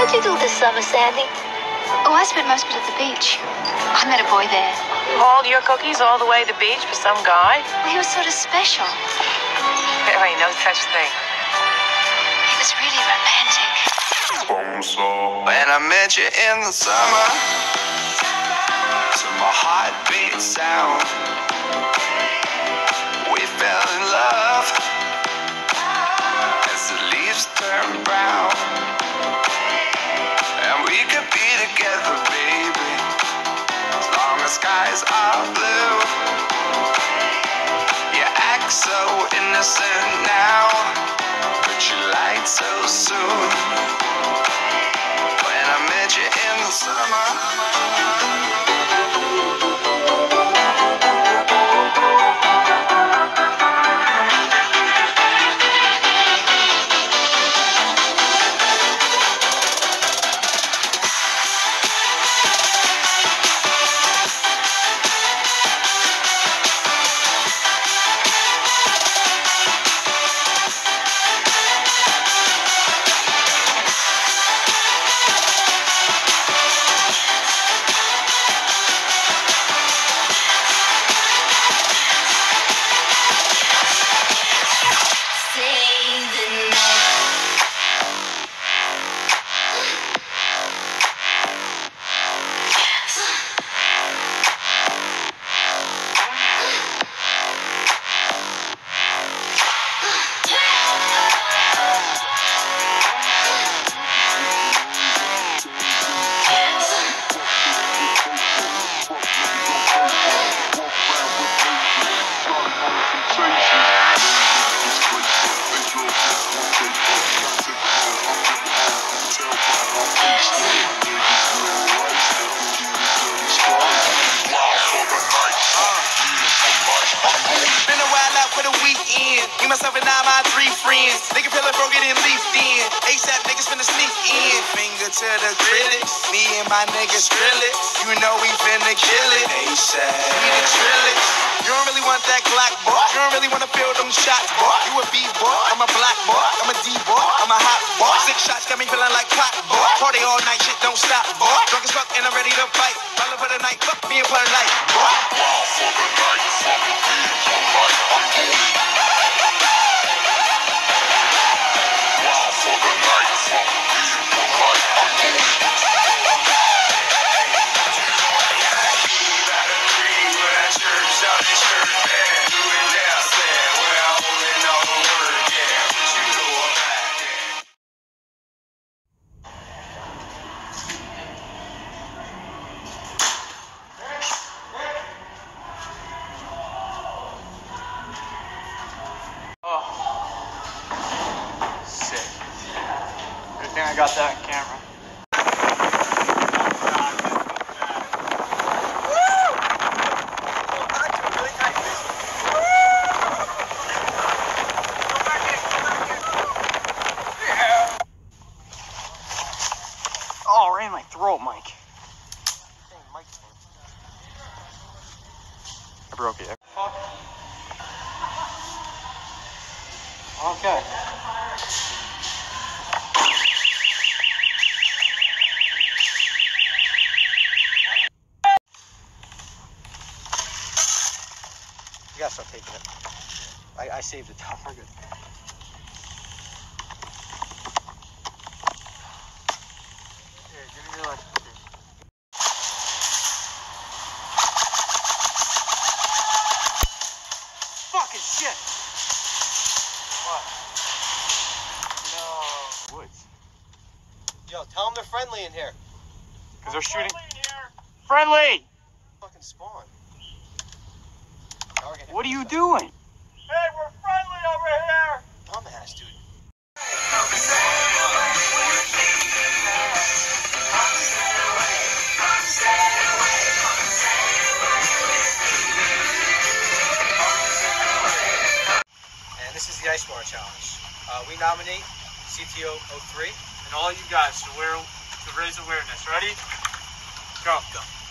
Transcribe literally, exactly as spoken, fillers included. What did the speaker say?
What'd you do this summer, Sandy? Oh, I spent most of it at the beach. I met a boy there. Hauled your cookies all the way to the beach for some guy? Well, he was sort of special. There ain't no such thing. He was really romantic. When I met you in the summer, to my heartbeat sound, we fell in love as the leaves turn brown. And we could be together, baby, as long as skies are blue. You act so innocent now, but you lied so soon. When I met you in the summer. Me, myself, and now my three friends. Nigga feel it broke it and leafed in. ASAP niggas finna sneak in. Finger to the critics. Me and my niggas drill it. You know we finna kill it. ASAP. We the trillers. You don't really want that Glock, boy. You don't really wanna feel them shots, boy. You a B boy. I'm a black boy. I'm a D boy. I'm a hot boy. Six shots got me feeling like pot, boy. Party all night, shit don't stop, boy. Drunk as fuck and I'm ready to fight. All for the night, fuck me and put a light, boy. Wow for the night, fuck the beach, I'm like, I'm good. I got that on camera. Oh, right in my throat, Mike. I broke it. Okay. You gotta stop taking it. I, I saved it. We're good. Here, give me your license. Fucking shit! What? No. Woods. Yo, tell them they're friendly in here. Because they're shooting. Friendly in here. Friendly! Fucking spawn. What are you doing? Hey, we're friendly over here! Dumbass, dude. And this is the Ice Water Challenge. Uh, we nominate C T O oh three. And all you guys to, wear, to raise awareness. Ready? Go. Go.